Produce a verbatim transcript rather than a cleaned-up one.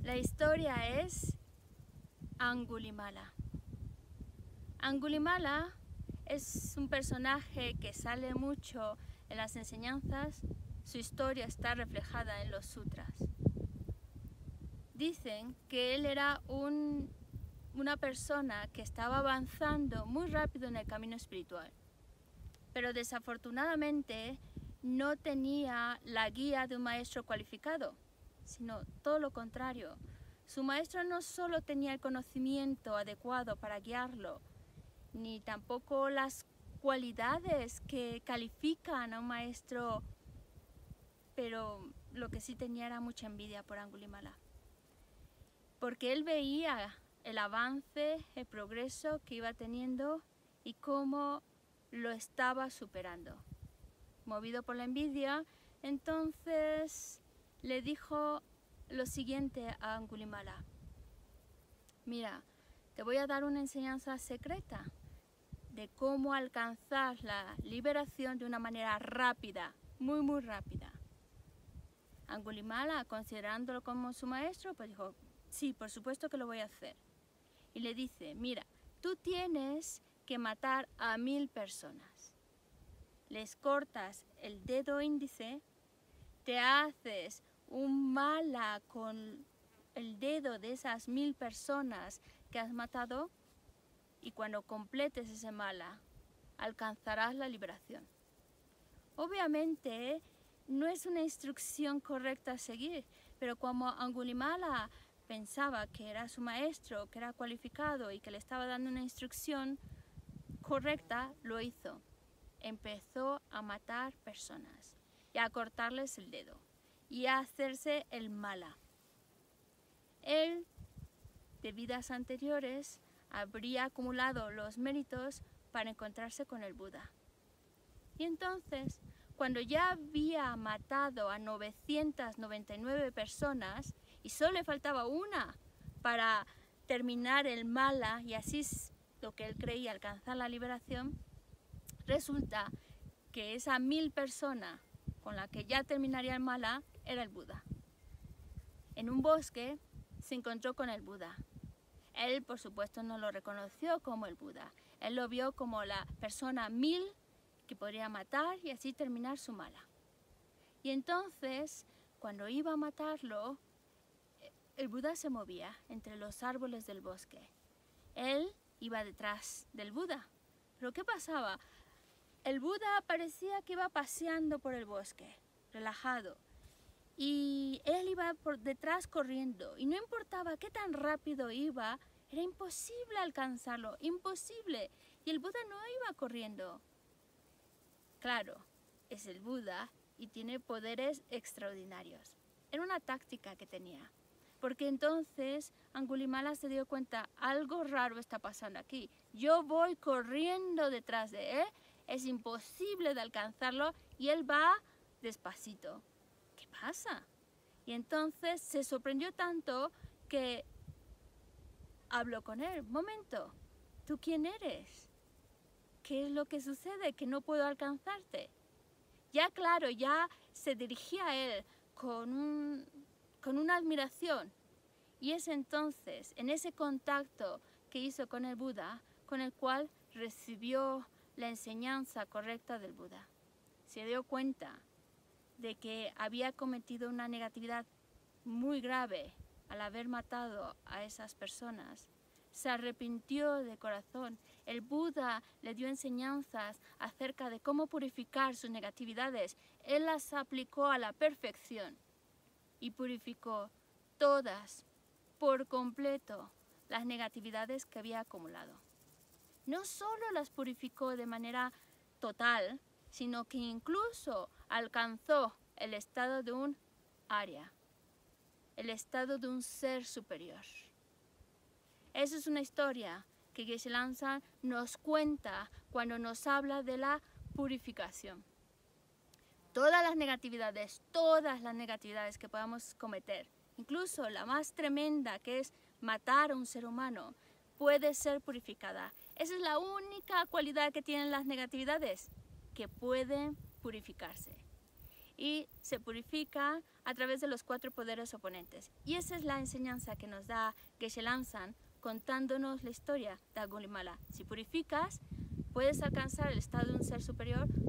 La historia es Angulimala. Angulimala es un personaje que sale mucho en las enseñanzas. Su historia está reflejada en los sutras. Dicen que él era un, una persona que estaba avanzando muy rápido en el camino espiritual, pero desafortunadamente no tenía la guía de un maestro cualificado, sino todo lo contrario. Su maestro no solo tenía el conocimiento adecuado para guiarlo, ni tampoco las cualidades que califican a un maestro, pero lo que sí tenía era mucha envidia por Angulimala, porque él veía el avance, el progreso que iba teniendo y cómo lo estaba superando. Movido por la envidia, entonces le dijo lo siguiente a Angulimala: mira, te voy a dar una enseñanza secreta de cómo alcanzar la liberación de una manera rápida, muy muy rápida. Angulimala, considerándolo como su maestro, pues dijo, sí, por supuesto que lo voy a hacer. Y le dice, mira, tú tienes que matar a mil personas. Les cortas el dedo índice, te haces un mala con el dedo de esas mil personas que has matado, y cuando completes ese mala, alcanzarás la liberación. Obviamente, no es una instrucción correcta a seguir, pero como Angulimala pensaba que era su maestro, que era cualificado y que le estaba dando una instrucción correcta, lo hizo. Empezó a matar personas y a cortarles el dedo y a hacerse el mala. Él, de vidas anteriores, habría acumulado los méritos para encontrarse con el Buda. Y entonces, cuando ya había matado a novecientas noventa y nueve personas y solo le faltaba una para terminar el mala y así lo que él creía alcanzar la liberación, resulta que esa mil persona con la que ya terminaría el mala era el Buda. En un bosque se encontró con el Buda. Él, por supuesto, no lo reconoció como el Buda. Él lo vio como la persona mil que podría matar y así terminar su mala. Y entonces, cuando iba a matarlo, el Buda se movía entre los árboles del bosque. Él iba detrás del Buda. ¿Pero qué pasaba? El Buda parecía que iba paseando por el bosque, relajado. Y él iba por detrás corriendo. Y no importaba qué tan rápido iba, era imposible alcanzarlo, imposible. Y el Buda no iba corriendo. Claro, es el Buda y tiene poderes extraordinarios. Era una táctica que tenía. Porque entonces Angulimala se dio cuenta, algo raro está pasando aquí. Yo voy corriendo detrás de él, es imposible de alcanzarlo y él va despacito. ¿Qué pasa? Y entonces se sorprendió tanto que habló con él. Momento, ¿tú quién eres? ¿Qué es lo que sucede? Que no puedo alcanzarte. Ya claro, ya se dirigía a él con, un, con una admiración. Y es entonces, en ese contacto que hizo con el Buda, con el cual recibió la enseñanza correcta del Buda. Se dio cuenta de que había cometido una negatividad muy grave al haber matado a esas personas. Se arrepintió de corazón. El Buda le dio enseñanzas acerca de cómo purificar sus negatividades. Él las aplicó a la perfección y purificó todas, por completo, las negatividades que había acumulado. No solo las purificó de manera total, sino que incluso alcanzó el estado de un Arya, el estado de un ser superior. Esa es una historia que Geshe Lanzang nos cuenta cuando nos habla de la purificación. Todas las negatividades, todas las negatividades que podamos cometer, incluso la más tremenda, que es matar a un ser humano, puede ser purificada. Esa es la única cualidad que tienen las negatividades, que pueden purificarse. y se purifica a través de los cuatro poderes oponentes. Y esa es la enseñanza que nos da Geshe Lamsan contándonos la historia de Angulimala. Si purificas, puedes alcanzar el estado de un ser superior